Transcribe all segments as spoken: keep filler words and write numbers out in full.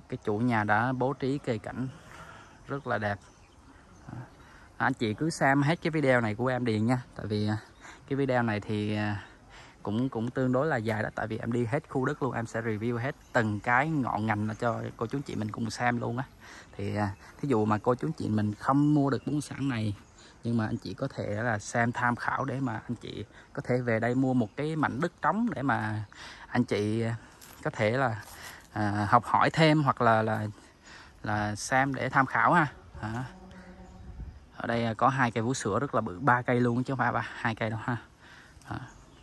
Cái chủ nhà đã bố trí cây cảnh rất là đẹp. Anh chị cứ xem hết cái video này của em Điền nha, tại vì cái video này thì cũng cũng tương đối là dài đó, tại vì em đi hết khu đất luôn, em sẽ review hết từng cái ngọn ngành cho cô chú chị mình cùng xem luôn á. Thì thí dụ mà cô chú chị mình không mua được bất sản này, nhưng mà anh chị có thể là xem tham khảo để mà anh chị có thể về đây mua một cái mảnh đất trống để mà anh chị có thể là à, học hỏi thêm, hoặc là là là xem để tham khảo ha. À. Ở đây có hai cây vú sữa rất là bự, ba cây luôn chứ không phải ba hai cây đâu ha. À.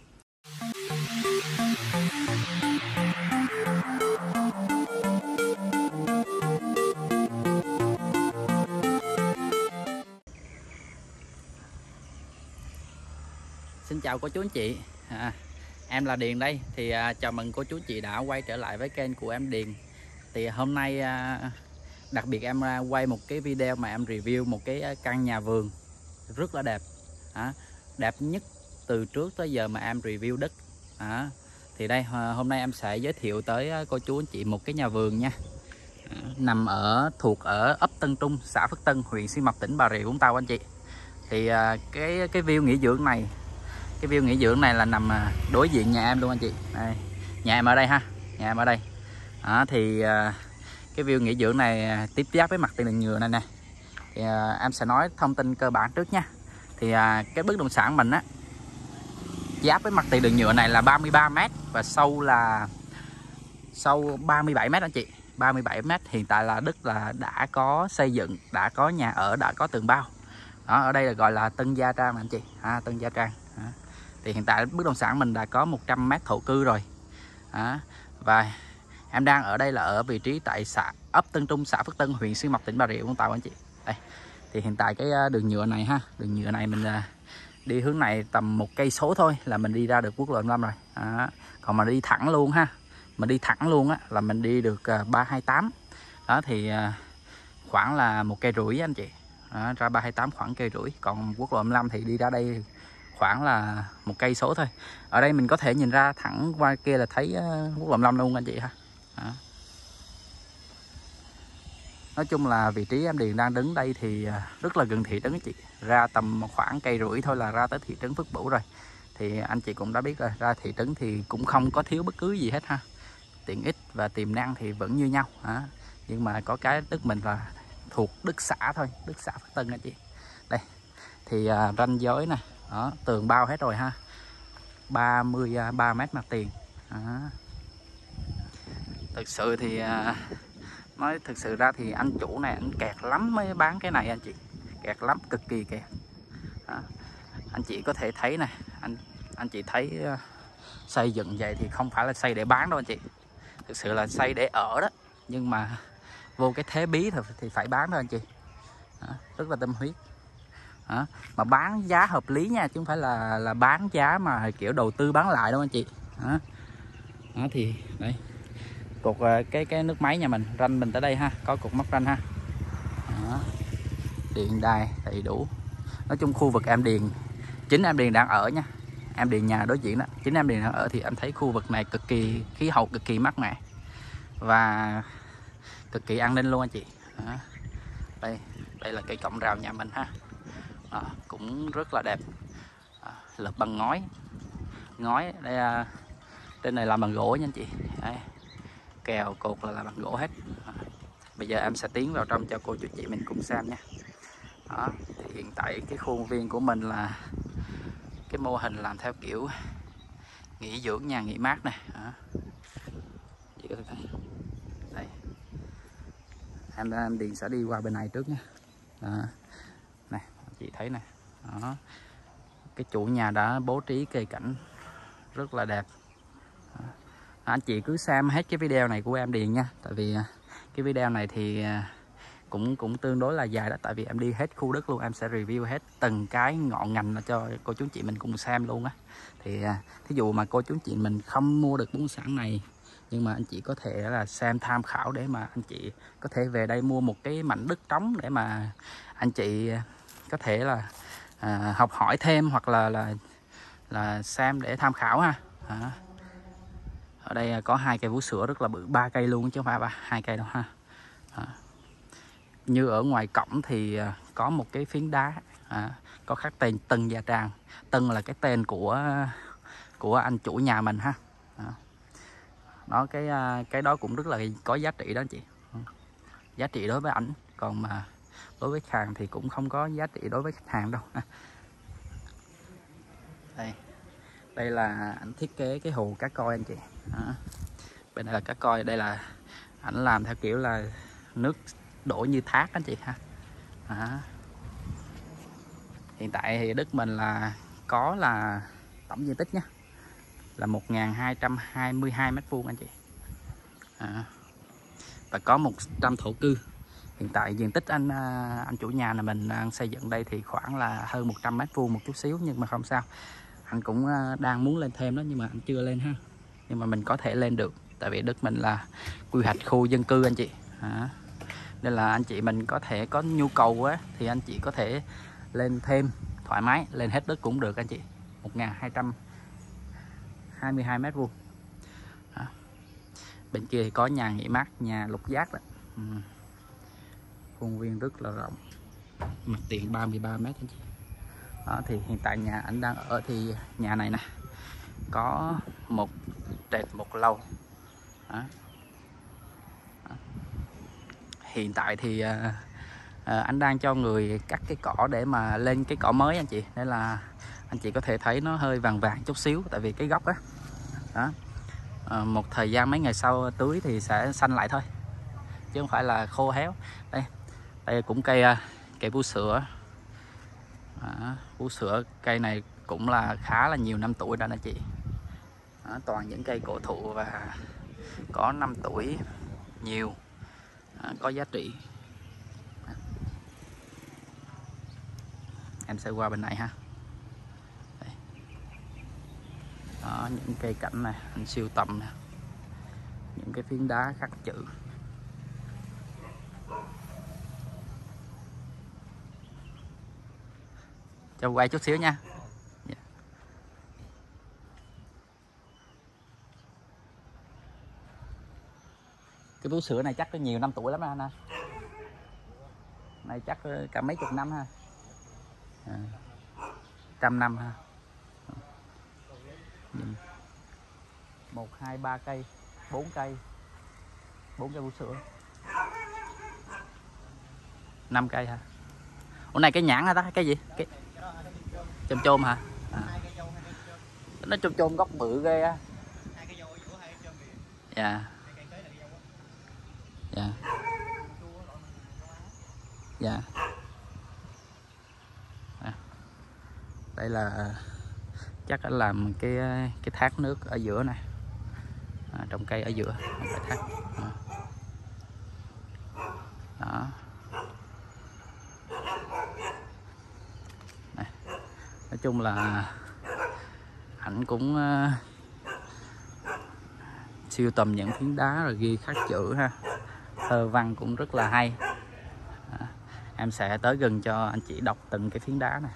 Xin chào cô chú anh chị, à, em là Điền đây. Thì à, chào mừng cô chú chị đã quay trở lại với kênh của em Điền. Thì hôm nay à, đặc biệt em à, quay một cái video mà em review một cái căn nhà vườn rất là đẹp, à, đẹp nhất từ trước tới giờ mà em review đất. À, thì đây hôm nay em sẽ giới thiệu tới cô chú anh chị một cái nhà vườn nha, à, nằm ở thuộc ở ấp Tân Trung, xã Phước Tân, huyện Xuyên Mộc, tỉnh Bà Rịa Vũng Tàu anh chị. Thì à, cái cái view nghỉ dưỡng này Cái view nghỉ dưỡng này là nằm đối diện nhà em luôn anh chị. Đây, nhà em ở đây ha, nhà em ở đây. Đó, thì cái view nghỉ dưỡng này tiếp giáp với mặt tiền đường nhựa này nè. Thì em sẽ nói thông tin cơ bản trước nha. Thì cái bất động sản mình á, giáp với mặt tiền đường nhựa này là ba mươi ba mét và sâu là sâu ba mươi bảy mét anh chị. ba mươi bảy mét. Hiện tại là đất là đã có xây dựng, đã có nhà ở, đã có tường bao. Đó, ở đây là gọi là Tân Gia Trang anh chị. À, Tân Gia Trang. Đó. Thì hiện tại bất động sản mình đã có một trăm mét thổ cư rồi. Đó. Và em đang ở đây là ở vị trí tại xã ấp Tân Trung, xã Phước Tân, huyện Xuyên Mộc, tỉnh Bà Rịa Vũng Tàu anh chị. Đây. Thì hiện tại cái đường nhựa này ha, đường nhựa này mình đi hướng này tầm một cây số thôi là mình đi ra được quốc lộ năm rồi. Đó. Còn mà đi thẳng luôn ha, mình đi thẳng luôn á là mình đi được ba hai tám. Đó thì khoảng là một cây rưỡi anh chị. Đó, ra ba hai tám khoảng cây rưỡi. Còn quốc lộ năm thì đi ra đây khoảng là một cây số thôi. Ở đây mình có thể nhìn ra thẳng qua kia là thấy uh, quốc lộ năm luôn anh chị ha. Đó. Nói chung là vị trí em Điền đang đứng đây thì rất là gần thị trấn anh chị. Ra tầm khoảng cây rưỡi thôi là ra tới thị trấn Phước Bửu rồi. Thì anh chị cũng đã biết rồi, ra thị trấn thì cũng không có thiếu bất cứ gì hết ha. Tiện ích và tiềm năng thì vẫn như nhau. Đó. Nhưng mà có cái đất mình là thuộc đất xã thôi, đất xã Phước Tân anh chị. Đây thì uh, ranh giới nè, đó, tường bao hết rồi ha, ba mươi ba mét mặt tiền. Đó. Thực sự thì uh, nói thực sự ra thì anh chủ này anh kẹt lắm mới bán cái này anh chị, kẹt lắm, cực kỳ kẹt. Đó. Anh chị có thể thấy nè, anh anh chị thấy uh, xây dựng vậy thì không phải là xây để bán đâu anh chị, thực sự là xây để ở đó, nhưng mà vô cái thế bí thì, thì phải bán thôi anh chị. Đó. Rất là tâm huyết. Đó. Mà bán giá hợp lý nha, chứ không phải là là bán giá mà kiểu đầu tư bán lại đâu anh chị. Đó. Đó thì đây cột cái cái nước máy nhà mình, ranh mình tới đây ha, có cột móc ranh ha. Đó. Điện đài đầy đủ. Nói chung khu vực em Điền, chính em Điền đang ở nha, em Điền nhà đối diện đó, chính em Điền đang ở thì em thấy khu vực này cực kỳ khí hậu cực kỳ mát mẻ và cực kỳ an ninh luôn anh chị. Đó. Đây đây là cây cổng rào nhà mình ha. Đó, cũng rất là đẹp, à, lợp bằng ngói, ngói đây, à, trên này làm bằng gỗ nha anh chị. Đây, kèo cột là làm bằng gỗ hết. À, bây giờ em sẽ tiến vào trong cho cô chú chị mình cùng xem nha. Đó, thì hiện tại cái khuôn viên của mình là cái mô hình làm theo kiểu nghỉ dưỡng, nhà nghỉ mát này. Đó. Chị có thể thấy đây, em em Điền sẽ đi qua bên này trước nha. Đó. Này chị thấy nè. Đó. Cái chủ nhà đã bố trí cây cảnh rất là đẹp. Đó. Anh chị cứ xem hết cái video này của em Điền nha, tại vì cái video này thì cũng cũng tương đối là dài đó, tại vì em đi hết khu đất luôn, em sẽ review hết từng cái ngọn ngành cho cô chú chị mình cùng xem luôn á. Thì thí dụ mà cô chú chị mình không mua được bất động sản này, nhưng mà anh chị có thể là xem tham khảo để mà anh chị có thể về đây mua một cái mảnh đất trống để mà anh chị có thể là à, học hỏi thêm, hoặc là là là xem để tham khảo ha. À. Ở đây có hai cây vú sữa rất là bự, ba cây luôn chứ không phải ba hai cây đâu ha. À. Như ở ngoài cổng thì có một cái phiến đá à, có khắc tên Tân Gia Trang. Tân là cái tên của của anh chủ nhà mình ha. À. Đó, cái cái đó cũng rất là có giá trị đó anh chị. Giá trị đối với ảnh, còn mà đối với khách hàng thì cũng không có giá trị đối với khách hàng đâu. Đây, đây là ảnh thiết kế cái hồ cá coi anh chị. Đó. Bên đây là cá coi, đây là ảnh làm theo kiểu là nước đổ như thác anh chị ha. Đó. Hiện tại thì đất mình là có là tổng diện tích nhé là một nghìn hai trăm hai mươi hai mét vuông anh chị. À. Và có một trăm thổ cư. Hiện tại diện tích anh anh chủ nhà là mình đang xây dựng đây thì khoảng là hơn một trăm mét vuông một chút xíu, nhưng mà không sao. Anh cũng đang muốn lên thêm đó nhưng mà anh chưa lên ha. Nhưng mà mình có thể lên được, tại vì đất mình là quy hoạch khu dân cư anh chị. À. Nên là anh chị mình có thể có nhu cầu á thì anh chị có thể lên thêm thoải mái, lên hết đất cũng được anh chị. một nghìn hai trăm hai mươi hai mét vuông. Đó. Bên kia thì có nhà nghỉ mát, nhà lục giác đó. Ừ. Khuôn viên rất là rộng, mặt tiền ba mươi ba mét anh chị. Đó, thì hiện tại nhà anh đang ở thì nhà này nè có một trệt một lầu. Đó. Đó. Hiện tại thì à, à, anh đang cho người cắt cái cỏ để mà lên cái cỏ mới anh chị, nên là anh chị có thể thấy nó hơi vàng vàng chút xíu, tại vì cái gốc á. Đó. À, một thời gian mấy ngày sau tưới thì sẽ xanh lại thôi, chứ không phải là khô héo. Đây, đây cũng cây cây vú sữa. Đó, vú sữa cây này cũng là khá là nhiều năm tuổi rồi anh chị. Đó, toàn những cây cổ thụ và có năm tuổi nhiều. Đó, có giá trị. Đó. Em sẽ qua bên này ha. Đây. Đó, những cây cảnh này anh siêu tầm nè, những cái phiến đá khắc chữ. Cho quay chút xíu nha. Yeah. Cái vú sữa này chắc có nhiều năm tuổi lắm anh ha. Này chắc cả mấy chục năm ha. À, trăm năm ha. Một, hai, ba cây, bốn cây, bốn cây vú sữa, năm cây hả? Ủa này cái nhãn hả ta? Cái gì? Cái chôm chôm hả? À. Nó chôm chôm gốc bự ghê á. Dạ. Dạ. Dạ. À. Đây là chắc anh làm cái cái thác nước ở giữa này. À, trồng cây ở giữa, không phải thác. À. Đó. Này. Nói chung là ảnh cũng uh, siêu tầm những phiến đá rồi ghi khắc chữ ha, thơ văn cũng rất là hay. À, em sẽ tới gần cho anh chị đọc từng cái phiến đá này.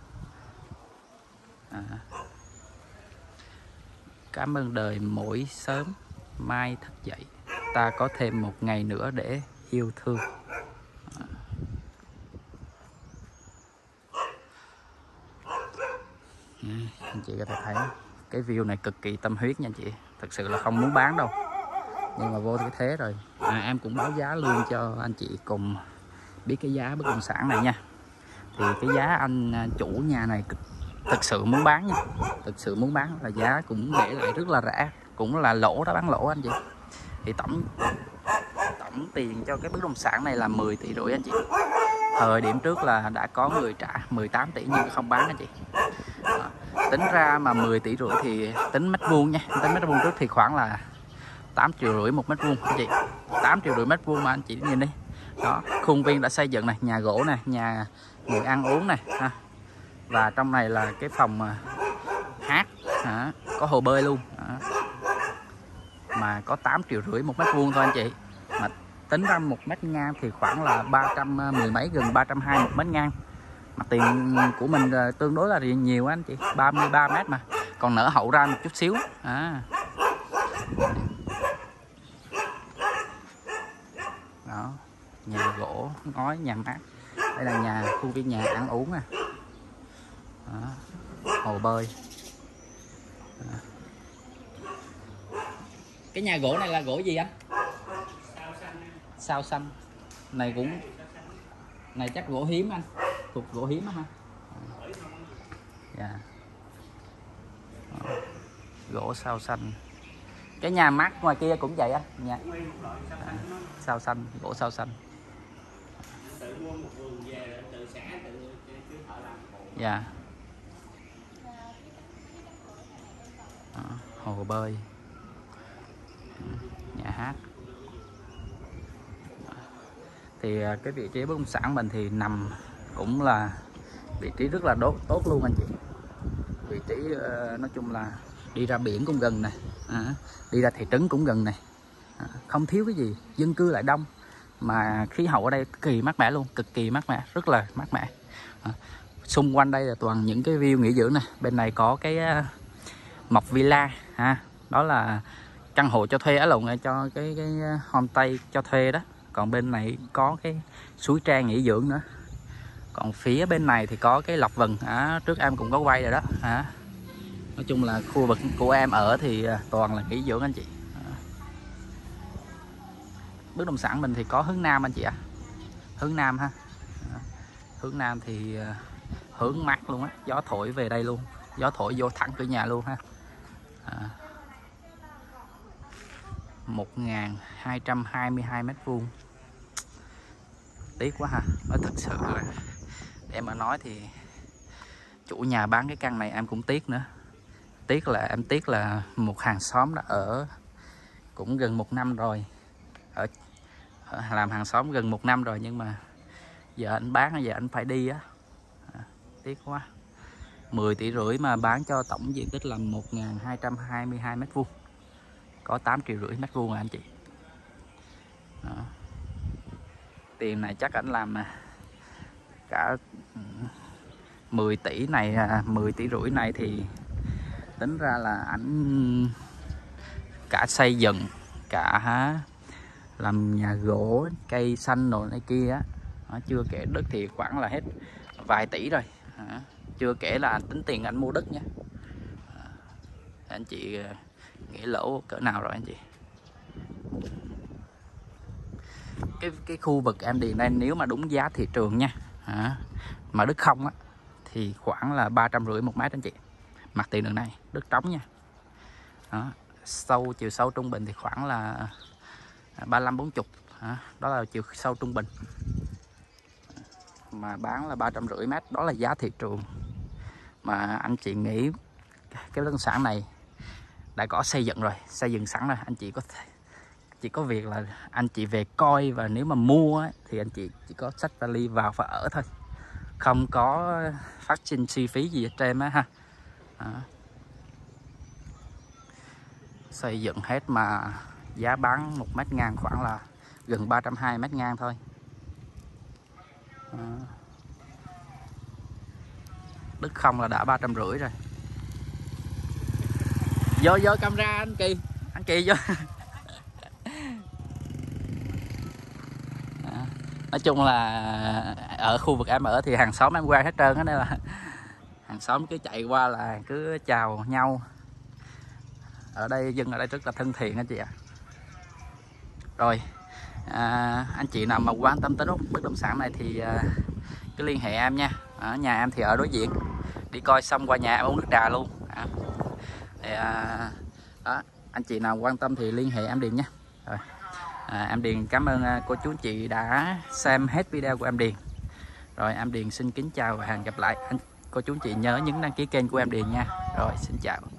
À. Cảm ơn đời mỗi sớm mai thức dậy, ta có thêm một ngày nữa để yêu thương. À. À, anh chị có thể thấy cái view này cực kỳ tâm huyết nha anh chị. Thực sự là không muốn bán đâu, nhưng mà vô cái thế rồi. À, em cũng báo giá luôn cho anh chị cùng biết cái giá bất động sản này nha. Thì cái giá anh chủ nhà này thực sự muốn bán nha, thực sự muốn bán là giá cũng để lại rất là rẻ, cũng là lỗ đó, bán lỗ anh chị. Thì tổng tổng tiền cho cái bất động sản này là mười tỷ rưỡi anh chị. Thời điểm trước là đã có người trả mười tám tỷ nhưng không bán anh chị. À, tính ra mà mười tỷ rưỡi thì tính mét vuông nha, tính mét vuông trước thì khoảng là tám triệu rưỡi một mét vuông anh chị. tám triệu rưỡi mét vuông mà anh chị nhìn đi. Đó, khuôn viên đã xây dựng này, nhà gỗ này, nhà người ăn uống này ha. Và trong này là cái phòng hát, à, có hồ bơi luôn. À. Mà có tám triệu rưỡi một mét vuông thôi anh chị. Mà tính ra một mét ngang thì khoảng là ba trăm mười mấy, gần ba trăm hai mươi một mét ngang. Mặt tiền của mình tương đối là nhiều anh chị, ba mươi ba mét mà. Còn nở hậu ra một chút xíu. À. Đó, nhà gỗ ngói, nhà mát. Đây là nhà khu viên nhà ăn uống nè. Đó, hồ bơi. Đó. Cái nhà gỗ này là gỗ gì anh? Sao xanh. Sao xanh. Này cũng này chắc gỗ hiếm anh, thuộc gỗ hiếm á ha. Dạ. Đó. Gỗ sao xanh. Cái nhà mát ngoài kia cũng vậy á, nhà à, sao xanh, gỗ sao xanh. Dạ. Đó, hồ bơi, nhà hát. Thì cái vị trí bất động sản mình thì nằm cũng là vị trí rất là tốt tốt luôn anh chị. Vị trí uh, nói chung là đi ra biển cũng gần này, à, đi ra thị trấn cũng gần này, à, không thiếu cái gì, dân cư lại đông, mà khí hậu ở đây cực kỳ mát mẻ luôn, cực kỳ mát mẻ, rất là mát mẻ. À, xung quanh đây là toàn những cái view nghỉ dưỡng này. Bên này có cái uh, Mộc Villa ha, đó là căn hộ cho thuê ở lộn cho cái cái homestay cho thuê đó. Còn bên này có cái suối Trang nghỉ dưỡng nữa. Còn phía bên này thì có cái Lộc Vừng, à, trước em cũng có quay rồi đó. À, nói chung là khu vực của em ở thì toàn là nghỉ dưỡng anh chị. À, bất động sản mình thì có hướng Nam anh chị ạ. À. Hướng Nam ha. À, hướng Nam thì hướng mát luôn á, gió thổi về đây luôn, gió thổi vô thẳng cửa nhà luôn ha. À, một nghìn hai trăm hai mươi hai mét vuông. Tiếc quá ha, nói thật sự là em mà nói thì chủ nhà bán cái căn này em cũng tiếc nữa. Tiếc là em tiếc là một hàng xóm đã ở cũng gần một năm rồi, ở, ở làm hàng xóm gần một năm rồi, nhưng mà giờ anh bán, giờ anh phải đi á. À, tiếc quá. Mười tỷ rưỡi mà bán cho tổng diện tích là một nghìn hai trăm hai mươi hai mét vuông, có tám triệu rưỡi mét vuông à anh chị. Đó. Tiền này chắc anh làm cả mười tỷ này, mười tỷ rưỡi này thì tính ra là ảnh cả xây dựng, cả làm nhà gỗ, cây xanh rồi này kia á, chưa kể đất thì khoảng là hết vài tỷ rồi. À, chưa kể là tính tiền anh mua đất nha. À, anh chị nghĩ lỗ cỡ nào rồi anh chị. Cái cái khu vực em điền đây nếu mà đúng giá thị trường nha, à, mà đất không á thì khoảng là ba trăm rưỡi một mét anh chị. Mặt tiền đường này đất trống nha. Đó, sâu chiều sâu trung bình thì khoảng là ba mươi lăm bốn mươi. À, đó là chiều sâu trung bình. Mà bán là ba trăm rưỡi mét, đó là giá thị trường. Mà anh chị nghĩ cái bất động sản này đã có xây dựng rồi, xây dựng sẵn rồi, anh chị có thể chỉ có việc là anh chị về coi, và nếu mà mua ấy, thì anh chị chỉ có xách vali vào và ở thôi, không có phát sinh chi phí gì hết trơn á ha. Đó. Xây dựng hết mà giá bán một mét ngang khoảng là gần ba trăm hai mươi mét ngang thôi. Đó. Đất không là đã ba trăm rưỡi rồi. Vô vô camera anh Kỳ, anh Kỳ vô. Nói chung là ở khu vực em ở thì hàng xóm em quen hết trơn á, nên là hàng xóm cứ chạy qua là cứ chào nhau. Ở đây dân ở đây rất là thân thiện anh chị ạ. À. Rồi à, anh chị nào mà quan tâm tới bất động sản này thì à, cứ liên hệ em nha. Ở nhà em thì ở đối diện, đi coi xong qua nhà em uống nước trà luôn. À, thì, à, đó, anh chị nào quan tâm thì liên hệ em Điền nha. Rồi. À, em Điền cảm ơn cô chú chị đã xem hết video của em Điền. Rồi em Điền xin kính chào và hẹn gặp lại anh cô chú chị, nhớ nhấn đăng ký kênh của em Điền nha. Rồi xin chào.